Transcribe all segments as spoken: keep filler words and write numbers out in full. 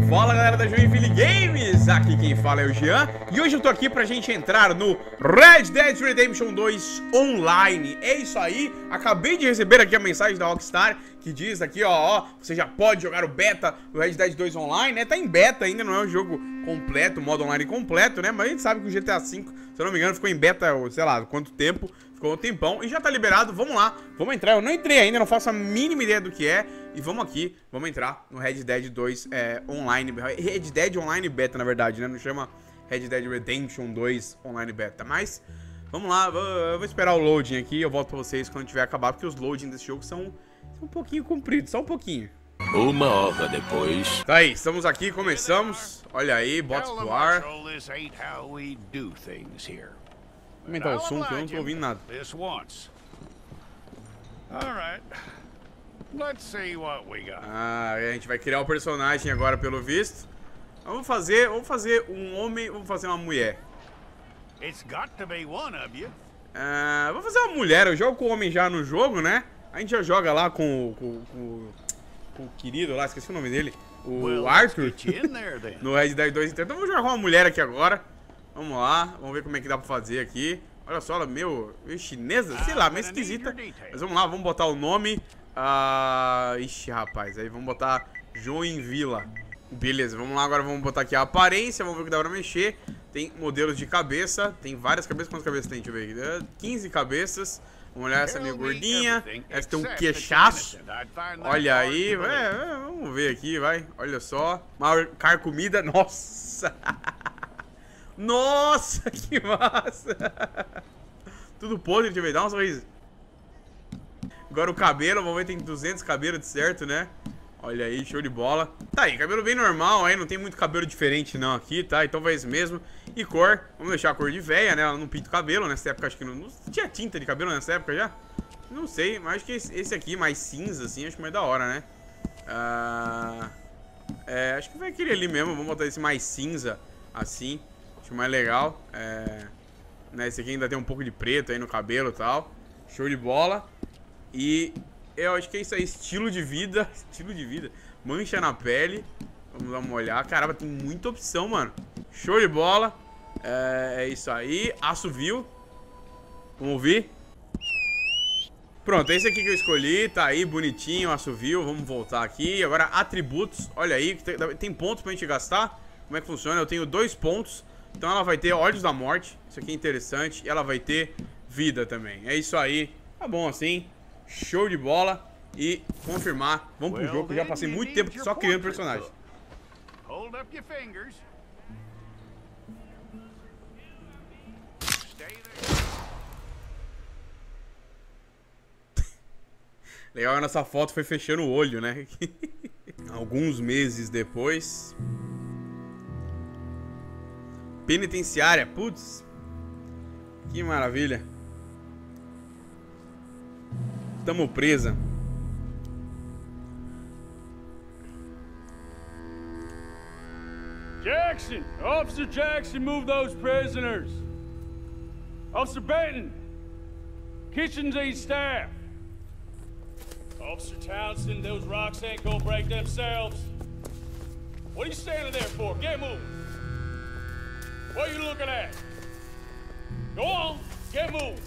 Fala galera da Joinville Games, aqui quem fala é o Jean. E hoje eu tô aqui pra gente entrar no Red Dead Redemption dois Online. É isso aí, acabei de receber aqui a mensagem da Rockstar que diz aqui, ó, ó, você já pode jogar o beta do Red Dead dois Online, né? Tá em beta ainda, não é um jogo completo, modo online completo, né? Mas a gente sabe que o G T A cinco, se eu não me engano, ficou em beta, sei lá, quanto tempo. Ficou um tempão e já tá liberado, vamos lá, vamos entrar. Eu não entrei ainda, não faço a mínima ideia do que é. E vamos aqui, vamos entrar no Red Dead dois é, Online, Red Dead Online Beta, na verdade, né? Não chama Red Dead Redemption dois Online Beta. Mas, vamos lá, eu vou esperar o loading aqui. Eu volto pra vocês quando tiver acabado, porque os loadings desse jogo são, são um pouquinho compridos, só um pouquinho. Uma hora depois. Tá aí, estamos aqui, começamos. Olha aí, bots pro ar. Aumentar o som que eu não tô ouvindo nada. Ah, a gente vai criar um personagem agora, pelo visto. Vamos fazer, vamos fazer um homem, vamos fazer uma mulher. Ah, vamos fazer uma mulher. Eu jogo com o homem já no jogo, né? A gente já joga lá com, com, com, com o querido lá, esqueci o nome dele, o Arthur, no Red Dead dois. Então vamos jogar com uma mulher aqui agora. Vamos lá, vamos ver como é que dá pra fazer aqui. Olha só, ela é meio, meio chinesa, sei lá, meio esquisita. Mas vamos lá, vamos botar o nome. Ah, ixi, rapaz, aí vamos botar Joinville. Beleza, vamos lá, agora vamos botar aqui a aparência. Vamos ver o que dá pra mexer. Tem modelos de cabeça, tem várias cabeças. Quantas cabeças tem? Deixa eu ver aqui, quinze cabeças. Vamos olhar essa meio gordinha. Essa tem um queixaço. Olha aí, é, vamos ver aqui, vai. Olha só, maior carcomida, nossa. Nossa, que massa! Tudo podre, deixa eu ver, dá um sorriso. Agora o cabelo, vamos ver, tem duzentos cabelos de certo, né? Olha aí, show de bola. Tá aí, cabelo bem normal, aí não tem muito cabelo diferente não aqui, tá? Então vai esse mesmo. E cor, vamos deixar a cor de véia, né? Ela não pinta o cabelo, nessa época acho que não... não tinha tinta de cabelo nessa época já? Não sei, mas acho que esse aqui, mais cinza assim, acho que mais da hora, né? Ah, é, acho que vai aquele ali mesmo, vamos botar esse mais cinza, assim. Acho mais legal, é, né, esse aqui ainda tem um pouco de preto aí no cabelo e tal. Show de bola. E eu acho que é isso aí, estilo de vida. Estilo de vida, mancha na pele. Vamos dar uma olhada, caramba, tem muita opção, mano. Show de bola. É, é isso aí, assovio. Vamos ouvir. Pronto, esse aqui que eu escolhi, tá aí, bonitinho, assovio. Vamos voltar aqui, agora atributos. Olha aí, tem, tem pontos pra gente gastar. Como é que funciona? Eu tenho dois pontos. Então ela vai ter Olhos da Morte, isso aqui é interessante. E ela vai ter vida também. É isso aí, tá bom assim. Show de bola. E confirmar, vamos pro jogo, que eu já passei muito tempo só criando personagem. Legal que nessa foto foi fechando o olho, né? Alguns meses depois. Penitenciária, putz. Que maravilha. Tamo presa. Jackson! Officer Jackson, move those prisoners. Officer Benton, kitchens and staff. Officer Townsend, those rocks ain't gonna break themselves. What are you standing there for? Get moving. What are you looking at? Go on, get moving.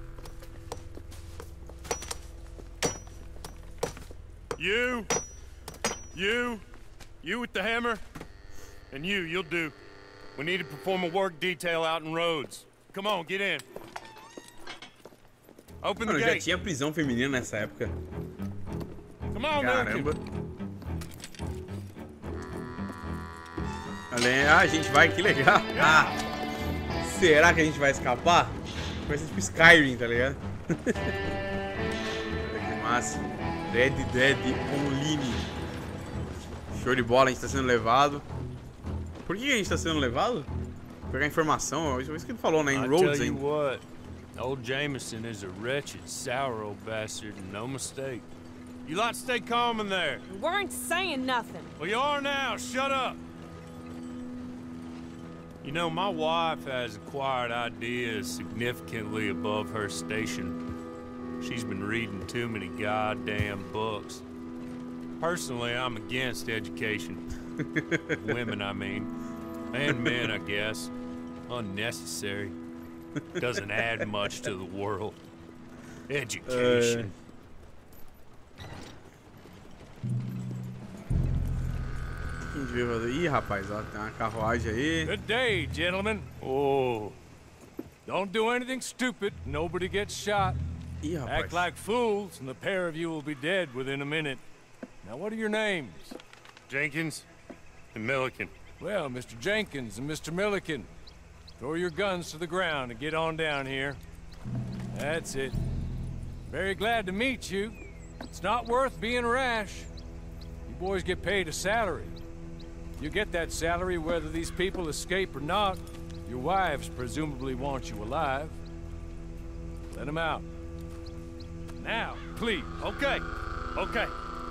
You, you, you with the hammer, and you, you'll do. We need to perform a work detail out in Rhodes. Come on, get in. Open Mano, the já gate. tinha prisão feminina nessa época. Come on, caramba. American. Ah, a gente vai, que legal. Ah, será que a gente vai escapar? Vai ser tipo Skyrim, tá ligado? Olha que massa. Red Dead Online. Show de bola, a gente tá sendo levado. Por que a gente tá sendo levado? Vou pegar informação, isso que ele falou, né? Em Rhodes ainda. What, old Jameson is a wretched, sour old bastard, and no mistake. You lot stay calm in there. We weren't saying nothing. Well, you are now. Shut up. You know, my wife has acquired ideas significantly above her station. She's been reading too many goddamn books. Personally, I'm against education. Women, I mean. And men, I guess. Unnecessary. Doesn't add much to the world. Education. Ih, rapaz, ó, tem uma carruagem aí. Good day, gentlemen. Oh. Don't do anything stupid. Nobody gets shot. Ih, rapaz. Act like fools, and the pair of you will be dead within a minute. Now, what are your names? Jenkins and Milliken. Well, Mister Jenkins and Mister Milliken, throw your guns to the ground and get on down here. That's it. Very glad to meet you. It's not worth being rash. You boys get paid a salary. You get that salary whether these people escape or not. Your wives presumably want you alive. Let them out. Now, please. Okay, okay.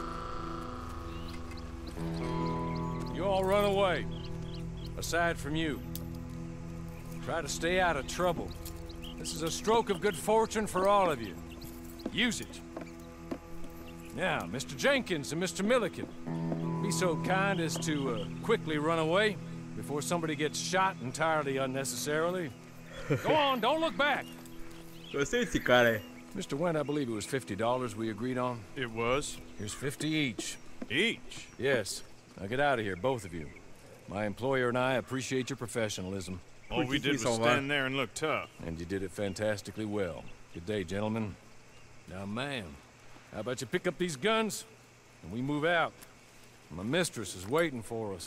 You all run away. Aside from you. Try to stay out of trouble. This is a stroke of good fortune for all of you. Use it. Now, Mister Jenkins and Mister Milliken, be so kind as to uh, quickly run away before somebody gets shot entirely unnecessarily. Go on, don't look back. Gostei desse cara aí. Mister Went, I believe it was fifty dollars we agreed on. It was? Here's fifty each. Each? Yes. Now get out of here, both of you. My employer and I appreciate your professionalism. All we did was stand there and look tough. And you did it fantastically well. Good day, gentlemen. Now, ma'am, how about you pick up these guns and we move out? My mistress is waiting for us.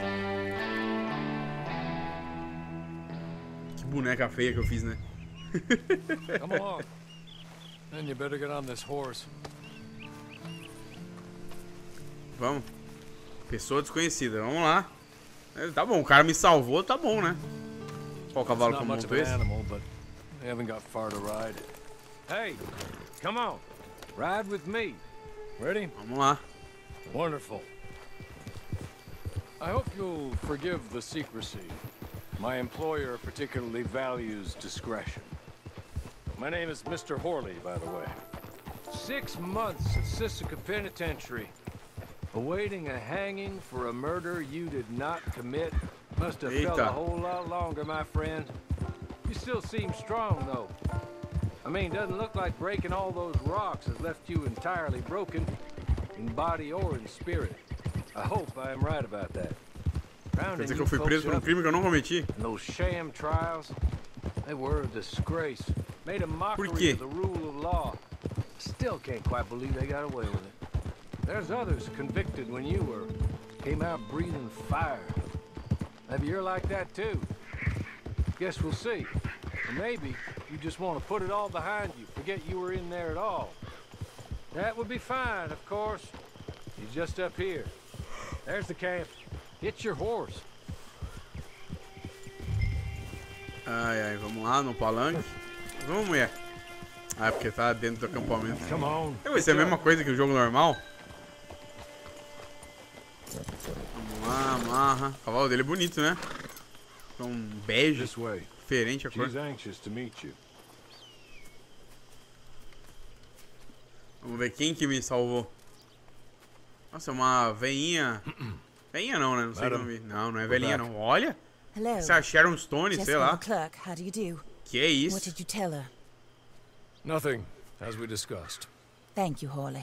Que boneca feia que eu fiz, né? Come along. Then you better get on this horse. Vamos. Pessoa desconhecida, vamos lá. Tá bom, o cara me salvou, tá bom, né? Qual cavalo que eu monto esse? Animal, but they haven't got far to ride. Hey, come on. Ride with me. Ready? Vamos lá. Wonderful. I hope you'll forgive the secrecy. My employer particularly values discretion. My name is Mister Horley, by the way. Six months at Sisika Penitentiary. Awaiting a hanging for a murder you did not commit. Must have felt a whole lot longer, my friend. You still seem strong, though. I mean, doesn't look like breaking all those rocks has left you entirely broken, in body or in spirit. I hope I am right about that. Quer dizer que eu fui preso por um crime que eu não cometi? And those sham trials, they were a disgrace. Made a mockery of the rule of law. Still can't quite believe they got away with it. There's others convicted when you were. Came out breathing fire. Maybe you're like that too. Guess we'll see. Or maybe you just want to put it all behind you, forget you were in there at all. That would be fine, of course. He's just up here. There's the camp. Get your horse. Ai, ai, vamos lá no palanque. Vamos, mulher. Ah, porque tá dentro do acampamento. Come on. Vai ser a mesma coisa que o jogo normal. Vamos lá, amarra. O cavalo dele é bonito, né? É um bege. Diferente a cor. Vamos ver quem que me salvou. Nossa, uma veinha. Veinha não, né? Não sei como. Não, não é velhinha não. Olha. Essa é a Sharon Stone, sei lá. Que é isso? What did you tell her? Nothing, as we discussed. Thank you, Horley.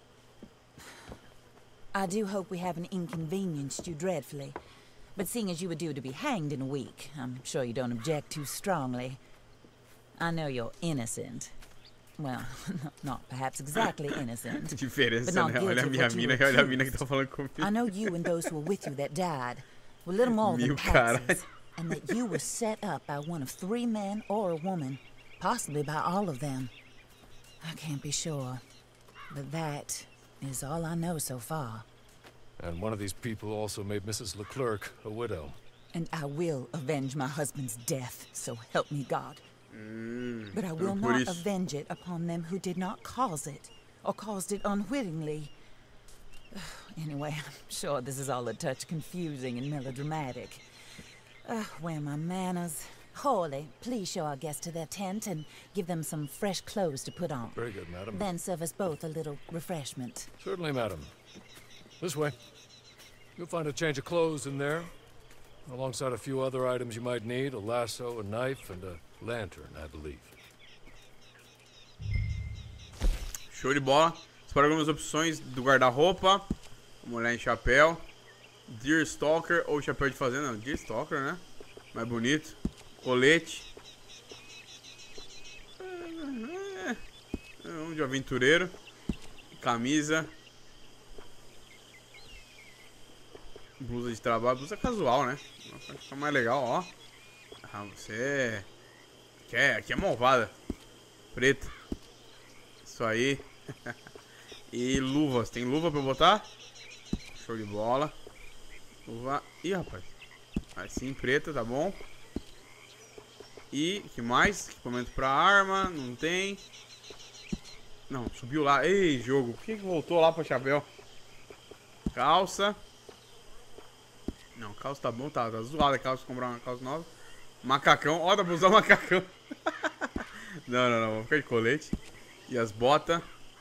I do hope we haven't inconvenienced you dreadfully. But seeing as you were due to be hanged in a week, I'm sure you don't object too strongly. I know you're innocent. Well, not perhaps exactly innocent. Diferença, but not né? guilty Olha a of minha what you mina, olha a mina que tá falando comigo. I know you and those who were with you that died were little more than patsies, and that you were set up by one of three men or a woman, possibly by all of them. I can't be sure, but that is all I know so far. And one of these people also made Missus Leclerc a widow. And I will avenge my husband's death, so help me God. Mm, but I will not avenge it upon them who did not cause it, or caused it unwittingly. Anyway, I'm sure this is all a touch confusing and melodramatic. Uh, where are my manners? Horley, please show our guests to their tent and give them some fresh clothes to put on. Very good, madam. Then serve us both a little refreshment. Certainly, madam. This way. You'll find a change of clothes in there, alongside a few other items you might need, a lasso, a knife, and a lantern, I believe. Show de bola. Separa algumas opções do guarda-roupa. Vamos olhar em chapéu. Deerstalker ou chapéu de fazenda. Não, Deerstalker, né? Mais bonito. Colete. Um de aventureiro. Camisa. Blusa de trabalho. Blusa casual, né? Vai ficar mais legal, ó. Ah, você... Aqui é, aqui é malvada. Preta. Isso aí. E luvas. Tem luva pra eu botar? Show de bola. Luva. Ih, rapaz. Assim, preta, tá bom. E, que mais? Equipamento pra arma. Não tem. Não, subiu lá. Ei, jogo. Por que que voltou lá pra chapéu? Calça. Não, calça tá bom. Tá, tá zoada a calça. Comprar uma calça nova. Macacão. Ó, dá pra usar macacão. Não, não, não. Vou ficar de colete. E as botas.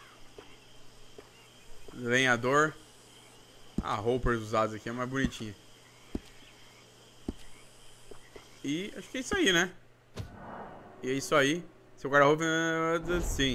Lenhador. Ah, roupas usadas aqui é mais bonitinha. E acho que é isso aí, né? E é isso aí. Seu guarda-roupa é assim.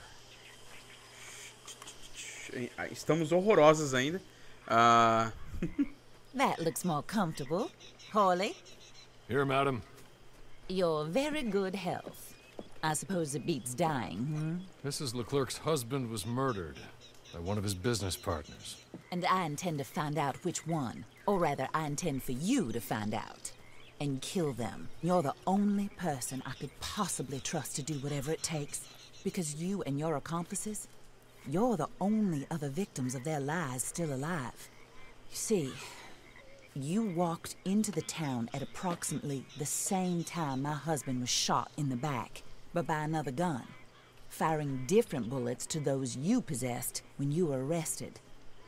Estamos horrorosas ainda. Uh... That looks more comfortable. Hawley? Here, madam. You're very good health. I suppose it beats dying, hmm? Missus Leclerc's husband was murdered by one of his business partners. And I intend to find out which one. Or rather, I intend for you to find out. And kill them. You're the only person I could possibly trust to do whatever it takes. Because you and your accomplices, you're the only other victims of their lies still alive. You see, you walked into the town at approximately the same time my husband was shot in the back, but by another gun, firing different bullets to those you possessed when you were arrested.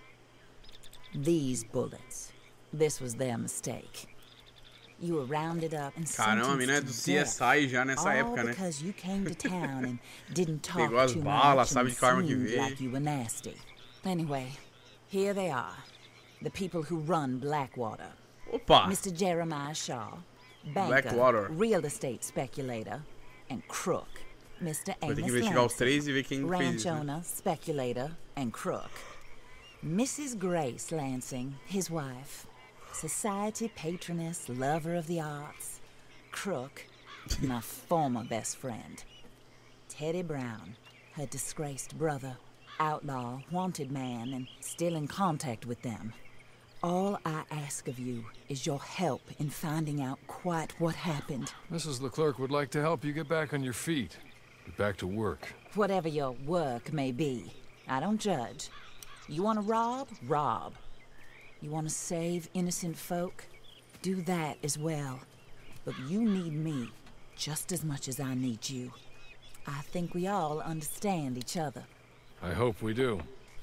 These bullets, this was their mistake. You were rounded up and Caramba, a mina é do C S I já nessa época, né? Because you came to town and didn't talk Pegou as too balas, much sabe and de que arma que seemed veio. like you were nasty. Anyway, here they are, the people who run Blackwater. Opa! Mister Jeremiah Shaw, banker, Blackwater. real estate speculator, and crook. Mister Vou ter Amos que investigar os Lansing, três e ver quem fez ranch isso, né? owner, speculator, and crook. Missus Grace Lansing, his wife, society patroness, lover of the arts, crook, my former best friend. Teddy Brown, her disgraced brother, outlaw, wanted man, and still in contact with them. All I ask of you is your help in finding out quite what happened. Missus Leclerc would like to help you get back on your feet. Get back to work. Whatever your work may be, I don't judge. You want to rob? Rob. You want to save innocent folk? Do that as well. But you need me just as much as I need you. I think we all understand each other. I hope we do.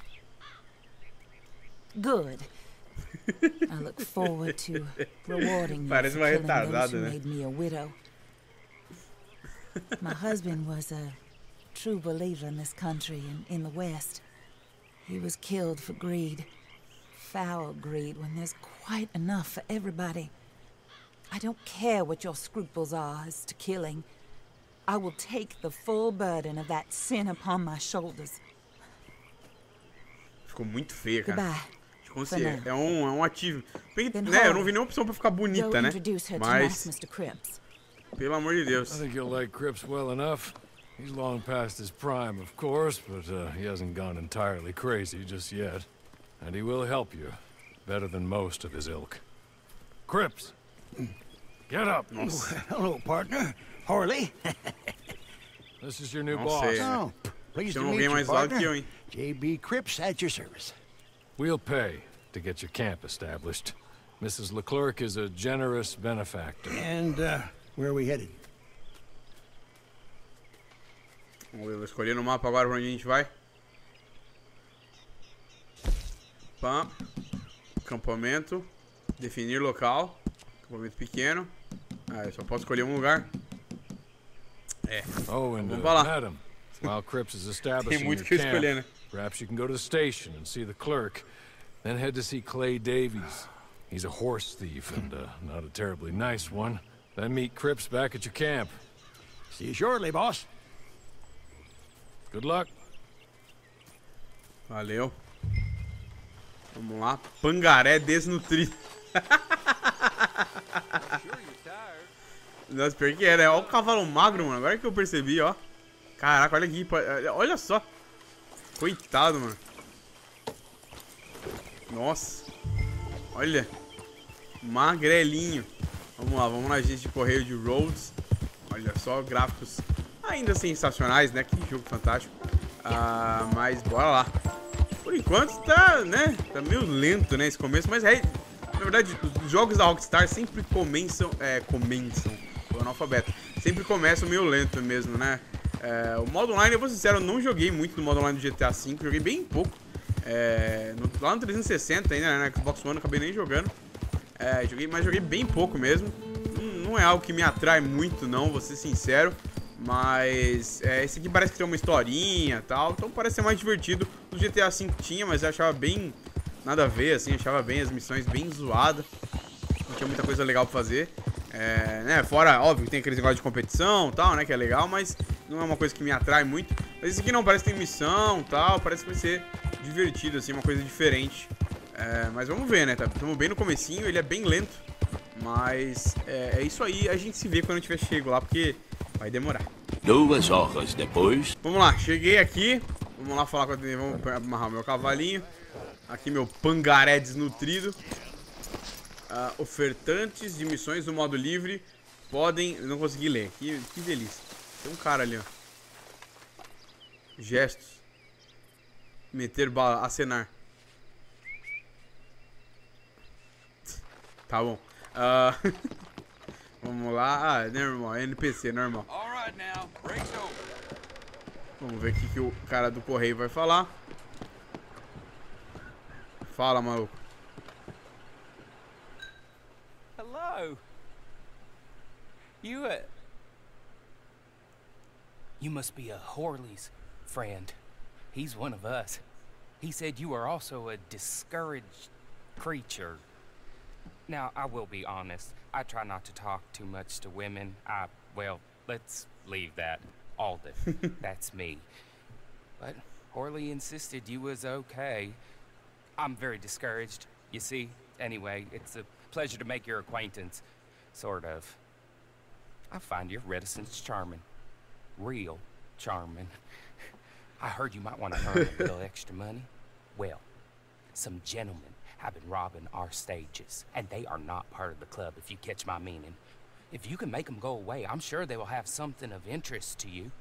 Good. I look forward to rewarding you for Parece uma killing those retardada, who né? made me a widow. My husband was a true believer in this country and in the West. He was killed for greed. Foul greed when there's quite enough for everybody. I don't care what your scruples are as to killing. I will take the full burden of that sin upon my shoulders. Ficou muito feia, cara. Goodbye. É um, é um ativo. Bem, Then né, eu não hold. vi nenhuma opção pra ficar bonita, Go né? introduce her to nice Mas, Mister Cripps. pelo amor de I Deus. think you'll like Cripps well enough. He's long past his prime, of course, but uh, he hasn't gone entirely crazy just yet. And he will help you, better than most of his ilk. Cripps! Get up! Hello, partner. Harley. This is your new Não boss. sei. Oh, pleased Tem to alguém meet you, mais alto partner. que eu, hein? J B Cripps at your service. We'll pay to get your camp established. Missus Leclerc is a generous benefactor. And, uh, where are we headed? Vamos ver, vou escolher no mapa agora pra onde a gente vai. Pam. Acampamento. Definir local. Acampamento pequeno. Ah, eu só posso escolher um lugar. É. Oh, and Vamos uh, pra lá. madam, while Cripps is Tem establishing muito your que camp, escolher, né? perhaps you can go to the station and see the clerk. Then head to see Clay Davies. He's a horse thief and uh, not a terribly nice one. Then meet Cripps back at your camp. See you shortly, boss. Good luck. Valeu. Vamos lá. Pangaré desnutrido. Nossa, pior que é, né? Olha o cavalo magro, mano. Agora que eu percebi, ó. Caraca, olha aqui. Olha só. Coitado, mano. Nossa. Olha. Magrelinho. Vamos lá, vamos na agência de correio de Rhodes. Olha só, gráficos ainda sensacionais, né? Que jogo fantástico. Ah, mas bora lá. Por enquanto tá, né? Tá meio lento, né? Esse começo. Mas é, na verdade, os jogos da Rockstar sempre começam... É, começam. Tô analfabeto. Sempre começam meio lento mesmo, né? É, o modo online, eu vou ser sincero, eu não joguei muito no modo online do G T A cinco. Joguei bem pouco. É, no, lá no trezentos e sessenta ainda, né? No Xbox One, eu acabei nem jogando. É, joguei, mas joguei bem pouco mesmo. Não, não é algo que me atrai muito, não, vou ser sincero. Mas é, esse aqui parece que tem uma historinha e tal. Então parece ser mais divertido. No G T A cinco tinha, mas eu achava bem... Nada a ver, assim. Achava bem as missões bem zoadas. Não tinha muita coisa legal pra fazer. É, né, fora, óbvio, que tem aqueles negócios de competição e tal, né? Que é legal, mas não é uma coisa que me atrai muito. Mas esse aqui não, parece que tem missão e tal. Parece que vai ser divertido, assim, uma coisa diferente. É, mas vamos ver, né? Estamos bem no comecinho, ele é bem lento. Mas é, é isso aí, a gente se vê quando eu tiver chego lá, porque vai demorar. Duas horas depois. Vamos lá, cheguei aqui. Vamos lá falar com a... Vamos amarrar o meu cavalinho. Aqui meu pangaré desnutrido. Uh, ofertantes de missões no modo livre podem... Eu não consegui ler, que, que delícia. Tem um cara ali, ó. Gestos. Meter bala, acenar. Tá bom. Uh, vamos lá. Ah, normal. É N P C, normal. Vamos ver o que, que o cara do correio vai falar. Fala, maluco. Hello. You, uh... You must be a Horley's friend. He's one of us. He said you are also a discouraged creature. Now, I will be honest. I try not to talk too much to women. I, well, let's leave that. Alden. That's me. But Horley insisted you was okay. I'm very discouraged, you see. Anyway, it's a pleasure to make your acquaintance. Sort of. I find your reticence charming. Real charming. I heard you might want to earn a little extra money. Well, some gentlemen have been robbing our stages, and they are not part of the club, if you catch my meaning. If you can make them go away, I'm sure they will have something of interest to you.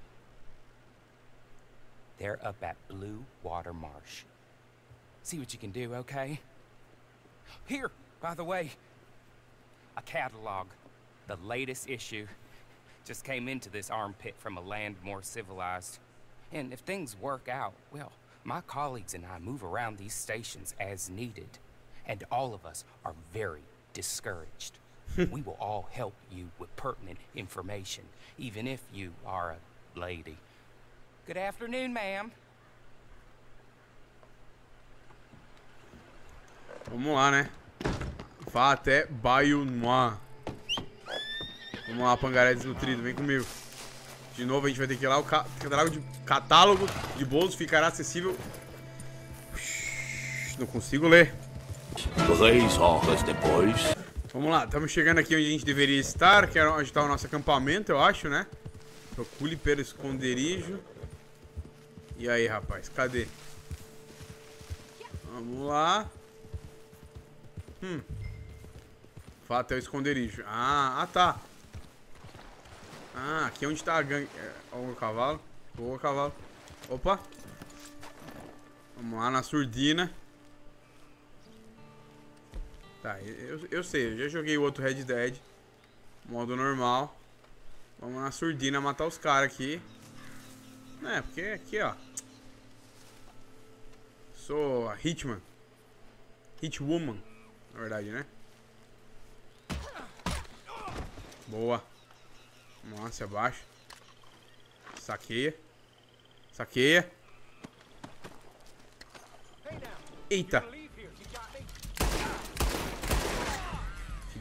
They're up at Blue Water Marsh. See what you can do, okay? Here, by the way, a catalog. The latest issue just came into this armpit from a land more civilized. And if things work out, well, my colleagues and I move around these stations as needed. And all of us are very discouraged. We will all help you with pertinent information, even if you are a lady. Good afternoon, ma'am. Vamos lá, né? Vá até Bayou Noir. Vamos lá, pangaré desnutrido, vem comigo. De novo a gente vai ter que ir lá. O catálogo de, catálogo de bolos ficará acessível. Não consigo ler. Três horas depois. Vamos lá, estamos chegando aqui onde a gente deveria estar, que é onde está o nosso acampamento, eu acho, né? Procure pelo esconderijo. E aí, rapaz, cadê? Vamos lá. Hum. Vá até o esconderijo. Ah, ah, tá. Ah, aqui é onde tá a gangue. Olha o cavalo. Boa, cavalo. Opa. Vamos lá na surdina. Tá, eu, eu sei, eu já joguei o outro Red Dead. Modo normal. Vamos na surdina matar os caras aqui. É, porque aqui, ó. Sou a Hitman. Hitwoman, na verdade, né? Boa. Vamos lá, se abaixa. Saqueia. Saqueia. Eita.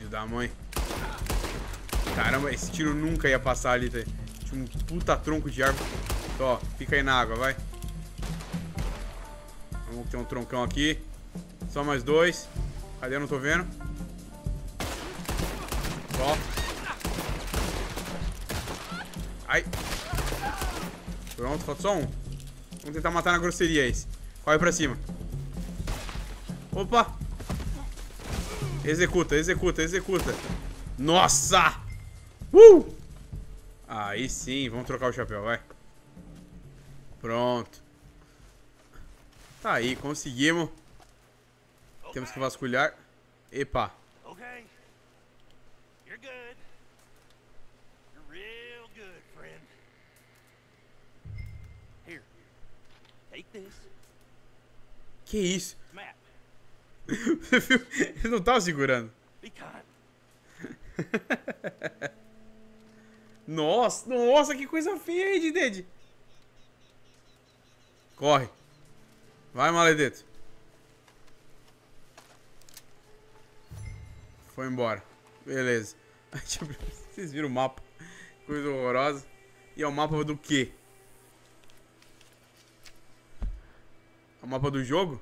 Filho da mãe. Caramba, esse tiro nunca ia passar ali, tá? Tinha um puta tronco de árvore. Ó, fica aí na água, vai. Vamos ter um troncão aqui. Só mais dois. Cadê? Eu não tô vendo. Ó. Ai. Pronto, falta só um. Vamos tentar matar na grosseria esse. Corre pra cima. Opa. Executa, executa, executa. Nossa! Uh! Aí sim, vamos trocar o chapéu, vai. Pronto. Tá aí, conseguimos. Temos que vasculhar. Epa. Okay. You're good. You're real good, friend. Here. Take this. Que isso? Map. Você viu? Ele não tava segurando. Be kind. Nossa, nossa, que coisa feia aí, Dede. Corre. Vai, maledeto. Foi embora. Beleza. Vocês viram o mapa. Coisa horrorosa. E é o mapa do quê? É o mapa do jogo?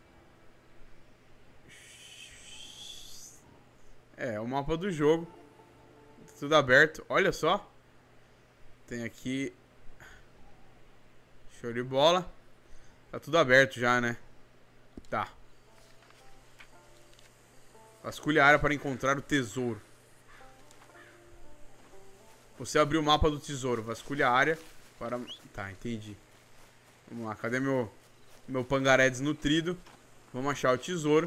É, é o mapa do jogo. Tudo aberto. Olha só. Tem aqui. Show de bola. Tá tudo aberto já, né? Tá. Vasculha a área para encontrar o tesouro. Você abriu o mapa do tesouro. Vasculha a área para... Tá, entendi. Vamos lá. Cadê meu, meu pangaré desnutrido? Vamos achar o tesouro.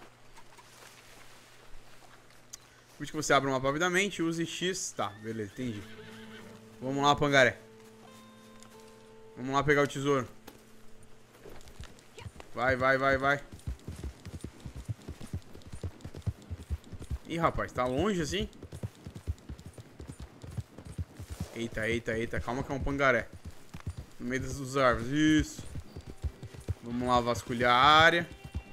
Depois que você abre o mapa rapidamente, use X. Tá, beleza, entendi. Vamos lá, pangaré. Vamos lá pegar o tesouro. Vai, vai, vai, vai. Ih, rapaz, tá longe assim? Eita, eita, eita. Calma que é um pangaré. No meio das árvores. Isso. Vamos lá vasculhar a área.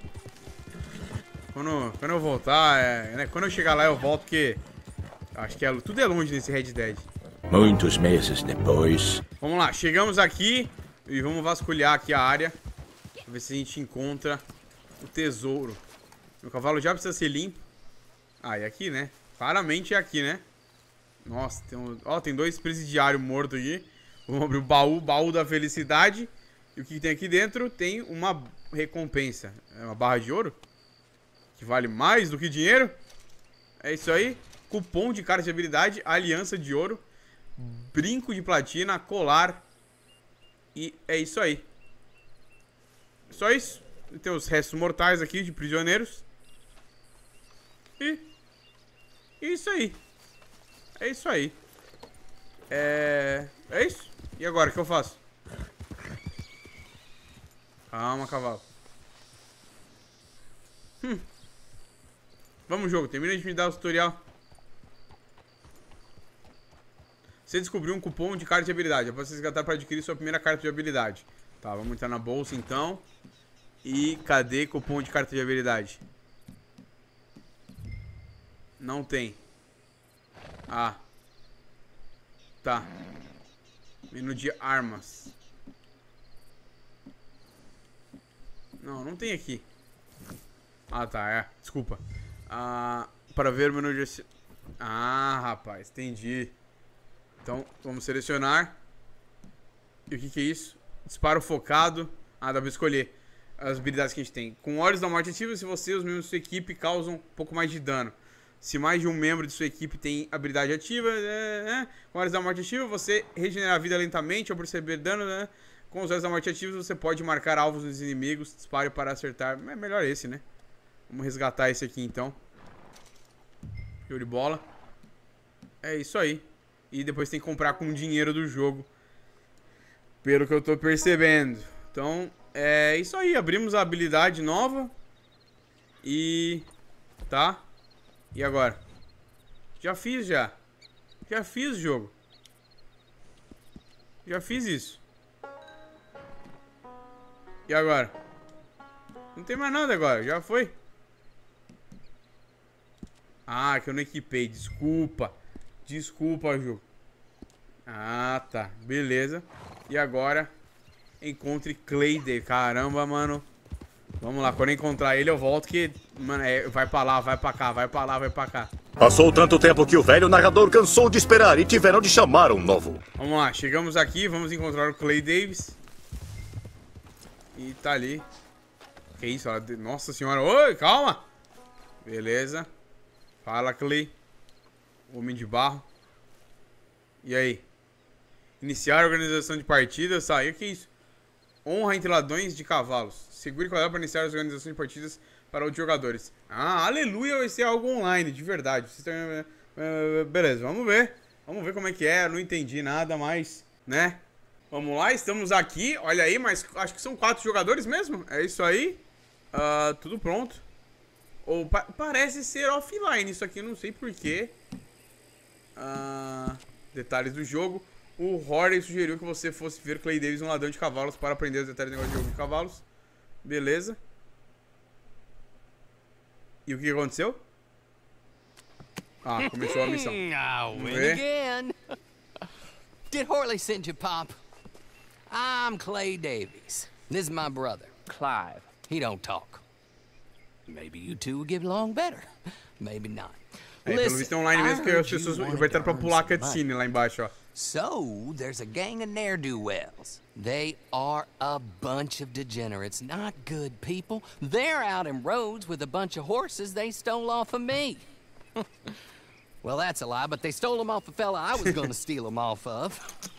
Quando, quando eu voltar, é, né? Quando eu chegar lá eu volto, porque acho que é, tudo é longe nesse Red Dead. Muitos meses depois. Vamos lá, chegamos aqui e vamos vasculhar aqui a área. Pra ver se a gente encontra o tesouro. Meu cavalo já precisa ser limpo. Ah, e aqui, né? Claramente é aqui, né? Nossa, tem um... Ó, tem dois presidiários mortos aqui. Vamos abrir o baú, baú da felicidade. E o que tem aqui dentro? Tem uma recompensa. É uma barra de ouro? Que vale mais do que dinheiro. É isso aí. Cupom de carta de habilidade, aliança de ouro, brinco de platina, colar. E é isso aí. Só isso. Tem os restos mortais aqui de prisioneiros. E... é isso aí. É isso aí. É... É isso. E agora, o que eu faço? Calma, cavalo. Hum. Vamos, jogo. Termina de me dar o tutorial. Você descobriu um cupom de carta de habilidade. É pra você resgatar para adquirir sua primeira carta de habilidade. Tá, vamos entrar na bolsa então. E cadê cupom de carta de habilidade? Não tem. Ah. Tá. Menu de armas. Não, não tem aqui. Ah, tá, é. Desculpa. Ah, para ver o menu de... Ah, rapaz, entendi. Então, vamos selecionar. E o que que é isso? Disparo focado. Ah, dá pra escolher as habilidades que a gente tem. Com olhos da morte ativos, se você e os membros de sua equipe causam um pouco mais de dano. Se mais de um membro de sua equipe tem habilidade ativa, é, é. Com olhos da morte ativa, você regenera a vida lentamente ao perceber dano, né? Com os olhos da morte ativos, você pode marcar alvos dos inimigos. Dispare para acertar. É melhor esse, né? Vamos resgatar esse aqui, então. Show de bola. É isso aí. E depois tem que comprar com o dinheiro do jogo. Pelo que eu tô percebendo. Então, é isso aí. Abrimos a habilidade nova. E... tá. E agora? Já fiz, já. Já fiz o jogo. Já fiz isso. E agora? Não tem mais nada agora. Já foi. Ah, que eu não equipei. Desculpa. Desculpa, Ju. Ah, tá. Beleza. E agora, encontre Clay. Caramba, mano. Vamos lá. Quando eu encontrar ele, eu volto que... Mano, é, vai pra lá, vai pra cá, vai pra lá, vai pra cá. Passou tanto tempo que o velho narrador cansou de esperar e tiveram de chamar um novo. Vamos lá. Chegamos aqui. Vamos encontrar o Clay Davis. E tá ali. Que isso? Ela... Nossa senhora. Oi, calma. Beleza. Fala, Clay. Homem de barro. E aí? Iniciar a organização de partidas. Saiu. Que isso? Honra entre ladrões de cavalos. Segure quadrado para iniciar as organizações de partidas para os jogadores. Ah, aleluia, vai ser algo online, de verdade. Beleza, vamos ver. Vamos ver como é que é. Eu não entendi nada, mas, né? Vamos lá, estamos aqui. Olha aí, mas acho que são quatro jogadores mesmo. É isso aí. Uh, tudo pronto. Ou pa parece ser offline isso aqui, eu não sei porquê. Uh, detalhes do jogo. O Horley sugeriu que você fosse ver Clay Davis, um ladrão de cavalos, para aprender os detalhes do negócio de jogo de cavalos. Beleza. E o que aconteceu? Ah, começou a missão. I Vamos win ver. again. Did Horley send you, Pop? I'm Clay Davies. This is my brother. Clive. He don't talk. Maybe you two will get along better. Maybe not. É, pelo visto é online mesmo, que as pessoas apertaram pra pular a cutscene lá embaixo, ó. So, there's a gang of ne'er-do-wells. They are a bunch of degenerates, not good people. They're out in Rhodes with a bunch of horses they stole off of me. Well, that's a lie, but they stole them off a fella I was gonna steal them off of.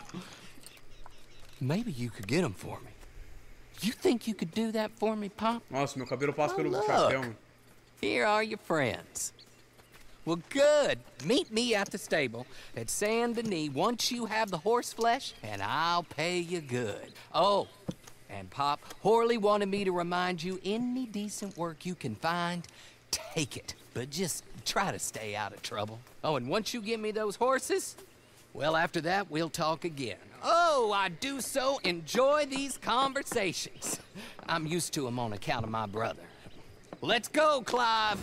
Maybe you could get them for me. You think you could do that for me, Pop? Nossa, meu cabelo passa Oh, pelo look. chapéu, mano. Here are your friends. Well, good. Meet me at the stable at Saint Denis once you have the horse flesh, and I'll pay you good. Oh, and Pop, Horley wanted me to remind you, any decent work you can find, take it. But just try to stay out of trouble. Oh, and once you give me those horses, well, after that, we'll talk again. Oh, I do so enjoy these conversations. I'm used to them on account of my brother. Let's go, Clive.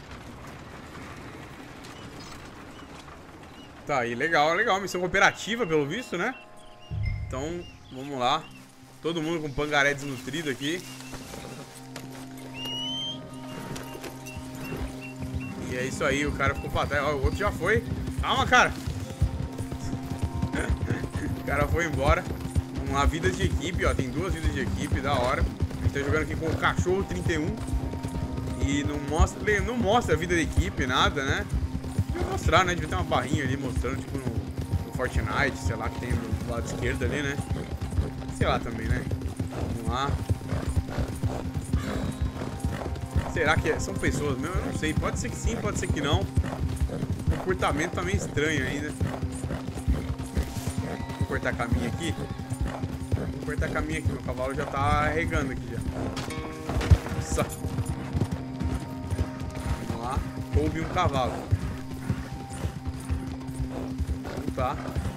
Tá aí, legal, legal. Missão cooperativa, pelo visto, né? Então, vamos lá. Todo mundo com pangaré desnutrido aqui. E é isso aí, o cara ficou pra trás. Ó, o outro já foi. Calma, cara. O cara foi embora. Vamos lá, vidas de equipe, ó. Tem duas vidas de equipe, da hora. A gente tá jogando aqui com o Cachorro trinta e um. E não mostra, não mostra a vida da equipe, nada, né? Devia mostrar, né? Devia ter uma barrinha ali mostrando, tipo no, no Fortnite, sei lá, que tem do lado esquerdo ali, né? Sei lá também, né? Vamos lá. Será que são pessoas mesmo? Eu não sei. Pode ser que sim, pode ser que não. O comportamento tá meio estranho ainda. Vou cortar caminho aqui. Vou cortar caminho aqui. Meu cavalo já tá regando aqui já. Nossa. Vamos lá. Coube um cavalo. Vamos tá.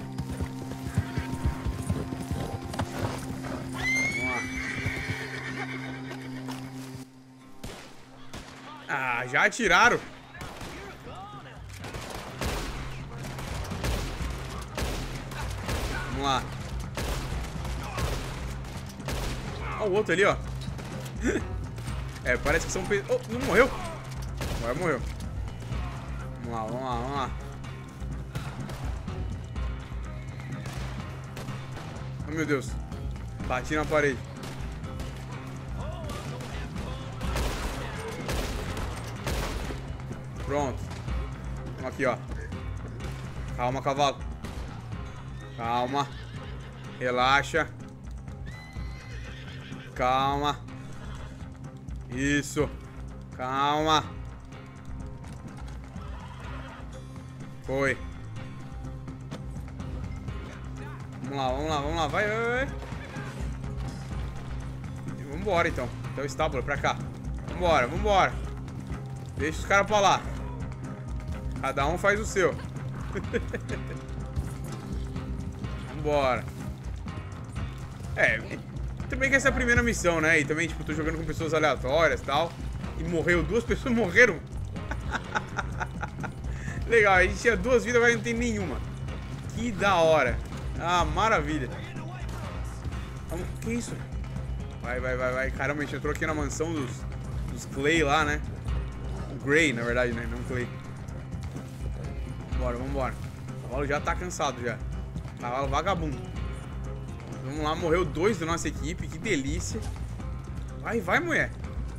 Vamos lá. Ah, já atiraram. Vamos lá. Olha o outro ali, ó. É, parece que são... Oh, não morreu. Agora morreu. Vamos lá, vamos lá, vamos lá. Oh, meu Deus. Bati na parede. Pronto. Vamos aqui, ó. Calma, cavalo. Calma. Relaxa. Calma. Isso. Calma. Foi. Vamos lá, vamos lá, vamos lá. Vai, vai, vai. Vambora, então. Até o estábulo, pra cá. Vambora, vambora. Deixa os caras pra lá. Cada um faz o seu. Vambora. É, também que essa é a primeira missão, né? E também, tipo, tô jogando com pessoas aleatórias e tal. E morreu, duas pessoas morreram. Legal, a gente tinha duas vidas, agora não tem nenhuma. Que da hora. Ah, maravilha. Vamos... Que isso? Vai, vai, vai, vai. Caramba, a gente entrou aqui na mansão dos, dos Clay lá, né? O Gray, na verdade, né? Não Clay. Vambora, vambora. O cavalo já tá cansado já. Cavalo vagabundo. Vamos lá, morreu dois da nossa equipe. Que delícia. Vai, vai, mulher.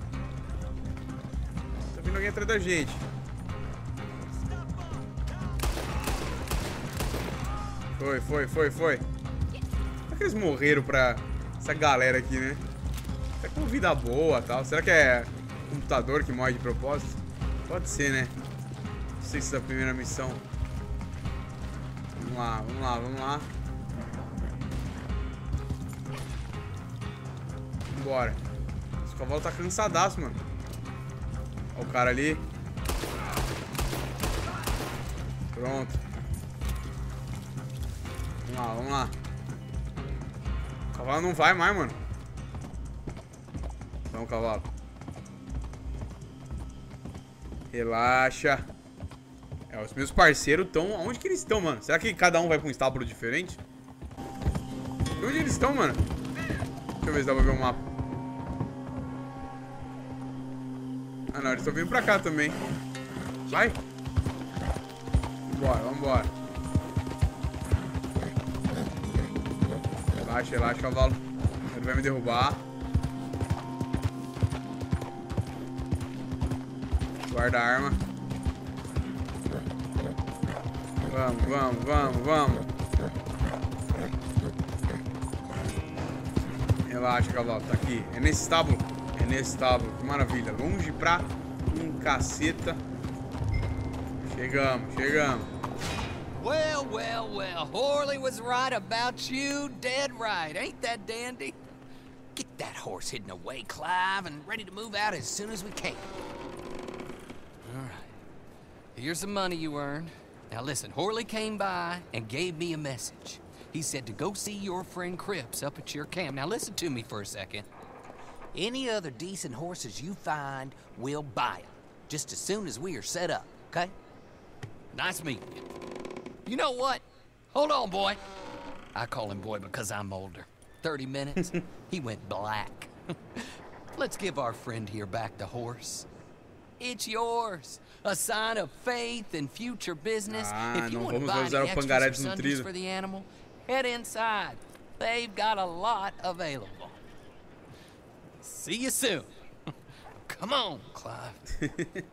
Tá vindo alguém atrás da gente. Foi, foi, foi, foi. Será que eles morreram pra essa galera aqui, né? Será que é uma vida boa e tal? Será que é computador que morre de propósito? Pode ser, né? Não sei se é a primeira missão. Vamos lá, vamos lá, vamos lá. Vambora. Esse cavalo tá cansadaço, mano. Olha o cara ali. Pronto. Vamos lá, vamos lá. O cavalo não vai mais, mano. Vamos, cavalo. Relaxa. É, os meus parceiros estão... Onde que eles estão, mano? Será que cada um vai pra um estábulo diferente? Onde eles estão, mano? Deixa eu ver se dá pra ver o mapa. Ah, não. Eles estão vindo pra cá também. Vai. Vambora, vambora. Relaxa, relaxa, cavalo. Ele vai me derrubar. Guarda a arma. Vamos, vamos, vamos, vamos. Relaxa, cavalo. Tá aqui. É nesse estábulo? É nesse estábulo. Que maravilha. Longe pra um caceta. Chegamos, chegamos. Well, well, well, Horley was right about you, dead right. Ain't that dandy? Get that horse hidden away, Clive, and ready to move out as soon as we can. All right. Here's the money you earned. Now listen, Horley came by and gave me a message. He said to go see your friend Cripps up at your camp. Now listen to me for a second. Any other decent horses you find, we'll buy them. Just as soon as we are set up, okay? Nice meeting you. You know what? Hold on, boy. I call him boy because I'm older. thirty minutes, he went black. Let's give our friend here back the horse. It's yours. A sign of faith and future business. Ah, if you não want to vamos buy usar any o extras pangaré or sundries desnutrido. for the animal, head inside. They've got a lot available. See you soon. Come on, Clive.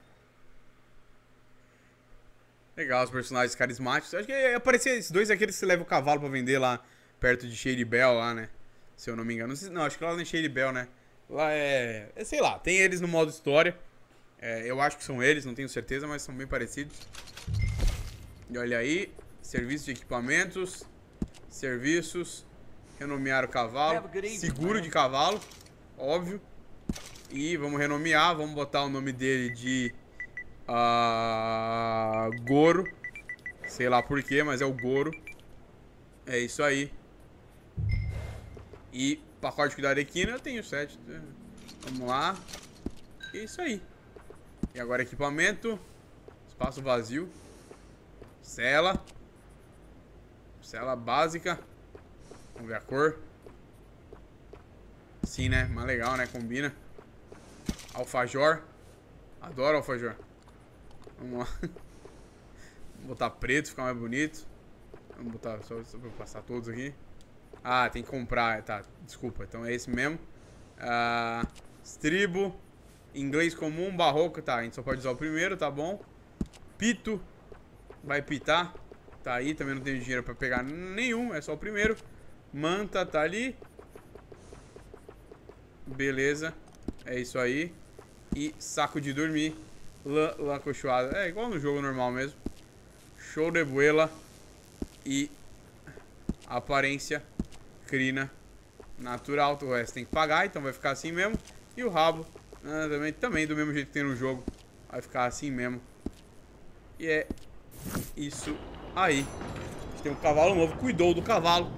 Legal, os personagens carismáticos. Acho que ia aparecer esses dois aqueles que você leva o cavalo pra vender lá perto de Shady Bell lá, né? Se eu não me engano. Não, sei, não acho que lá não é Shady Bell, né? Lá é... é... Sei lá, tem eles no modo história. É, eu acho que são eles, não tenho certeza, mas são bem parecidos. E olha aí. Serviço de equipamentos. Serviços. Renomear o cavalo. Seguro de cavalo. Óbvio. E vamos renomear. Vamos botar o nome dele de... Uh, Goro. Sei lá porquê, mas é o Goro. É isso aí. E pacote de Arequina eu tenho sete. Vamos lá. É isso aí. E agora equipamento. Espaço vazio. Cela. Cela básica. Vamos ver a cor. Sim, né? Mais legal, né? Combina. Alfajor. Adoro alfajor. Vamos lá. Vamos botar preto, ficar mais bonito. Vamos botar só, só pra passar todos aqui. Ah, tem que comprar. Tá, desculpa. Então é esse mesmo. Ah, estribo. Inglês comum, barroco. Tá, a gente só pode usar o primeiro, tá bom. Pito. Vai pitar. Tá aí, também não tenho dinheiro pra pegar nenhum. É só o primeiro. Manta, tá ali. Beleza. É isso aí. E saco de dormir. Lã, lã cochoada. É igual no jogo normal mesmo. Show de boela. E aparência crina natural. O resto tem que pagar, então vai ficar assim mesmo. E o rabo ah, também, também do mesmo jeito que tem no jogo. Vai ficar assim mesmo. E é isso aí. A gente tem um cavalo novo. Cuidou do cavalo.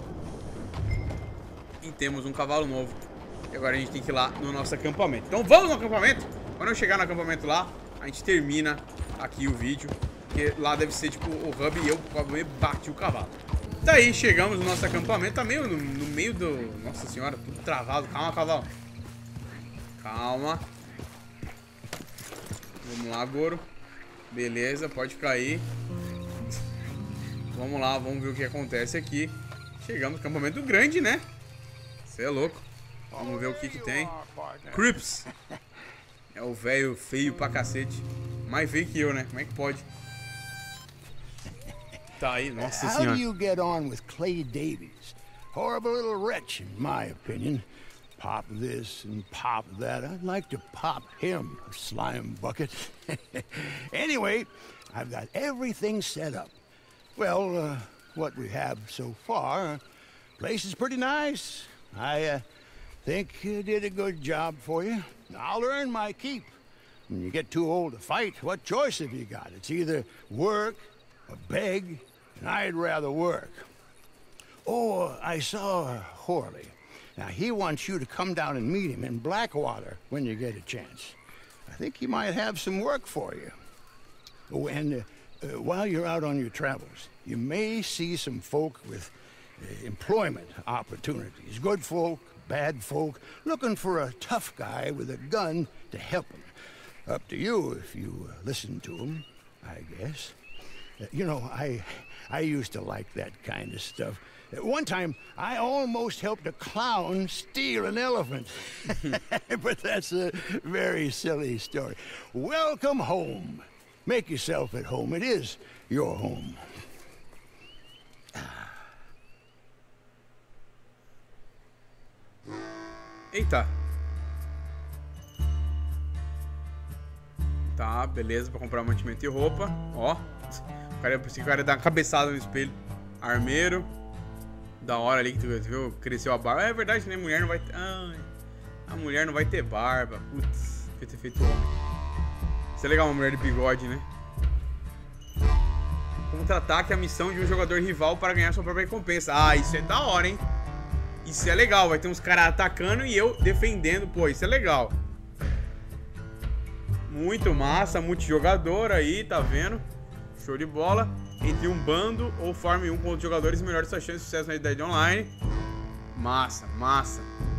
E temos um cavalo novo. E agora a gente tem que ir lá no nosso acampamento. Então vamos no acampamento. Quando eu chegar no acampamento lá, a gente termina aqui o vídeo. Porque lá deve ser tipo o hub e eu bati o cavalo. Daí chegamos no nosso acampamento. Tá meio no, no meio do... Nossa senhora, tudo travado. Calma, cavalo. Calma. Vamos lá, Goro. Beleza, pode ficar aí. Vamos lá, vamos ver o que acontece aqui. Chegamos no acampamento grande, né? Você é louco. Vamos ver o que que tem. Crips. É o velho feio pra cacete. Mais feio que eu, né? Como é que pode? Tá aí, nossa senhora. How do you get on with Clay Davies? Horrible little wretch, in my opinion. Pop this and pop that. I'd like to pop him, a slime bucket. Anyway, I've got everything set up. Well, uh, what we have so far, place is pretty nice. I uh, think you did a good job for you. I'll earn my keep. When you get too old to fight, what choice have you got? It's either work or beg, and I'd rather work. Oh, I saw Horley. Now, he wants you to come down and meet him in Blackwater when you get a chance. I think he might have some work for you. Oh, and uh, uh, while you're out on your travels, you may see some folk with uh, employment opportunities. Good folk, bad folk, looking for a tough guy with a gun to help them. Up to you if you uh, listen to them, I guess. Uh, you know, I, I used to like that kind of stuff. One time, I almost helped a clown steal an elephant. But that's a very silly story. Welcome home. Make yourself at home. It is your home. Eita. Tá, beleza, pra comprar mantimento e roupa. Ó. O cara, o cara dá uma cabeçada no espelho. Armeiro. Da hora ali que tu viu, cresceu a barba. É verdade, né? Mulher não vai ter... Ai, a mulher não vai ter barba. Putz, devia ter feito homem. Isso é legal, uma mulher de bigode, né? Contra-ataque a missão de um jogador rival para ganhar sua própria recompensa. Ah, isso é da hora, hein? Isso é legal. Vai ter uns caras atacando e eu defendendo. Pô, isso é legal. Muito massa, multijogador aí, tá vendo? Show de bola. Entre um bando ou forme um com outros jogadores, melhora sua chance de sucesso na idade online. Massa, massa.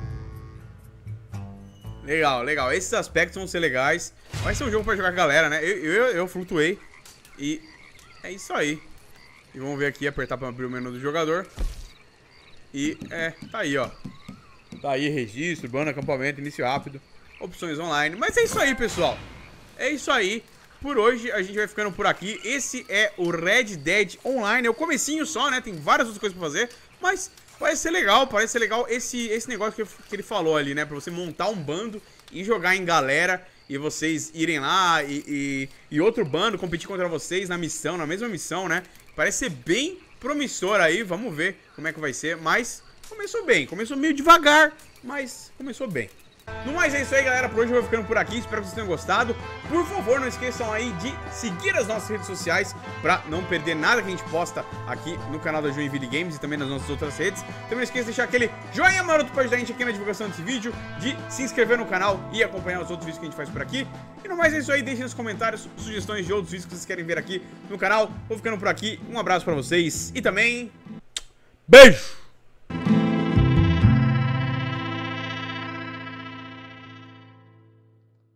Legal, legal. Esses aspectos vão ser legais. Vai ser um jogo pra jogar com a galera, né? Eu, eu, eu flutuei. E é isso aí. E vamos ver aqui, apertar pra abrir o menu do jogador. E é, tá aí, ó. Tá aí, registro, bando, acampamento, início rápido, opções online. Mas é isso aí, pessoal. É isso aí. Por hoje a gente vai ficando por aqui. Esse é o Red Dead Online. É o comecinho só, né? Tem várias outras coisas pra fazer. Mas parece ser legal. Parece ser legal esse, esse negócio que, que ele falou ali, né? Pra você montar um bando e jogar em galera. E vocês irem lá e, e, e outro bando competir contra vocês na missão, na mesma missão, né? Parece ser bem promissor aí. Vamos ver como é que vai ser. Mas começou bem. Começou meio devagar, mas começou bem. No mais é isso aí, galera. Por hoje eu vou ficando por aqui. Espero que vocês tenham gostado. Por favor, não esqueçam aí de seguir as nossas redes sociais pra não perder nada que a gente posta aqui no canal da Joinville Games e também nas nossas outras redes. Também não esqueça de deixar aquele joinha maroto pra ajudar a gente aqui na divulgação desse vídeo, de se inscrever no canal e acompanhar os outros vídeos que a gente faz por aqui. E no mais é isso aí. Deixem nos comentários sugestões de outros vídeos que vocês querem ver aqui no canal. Vou ficando por aqui. Um abraço pra vocês e também... beijo!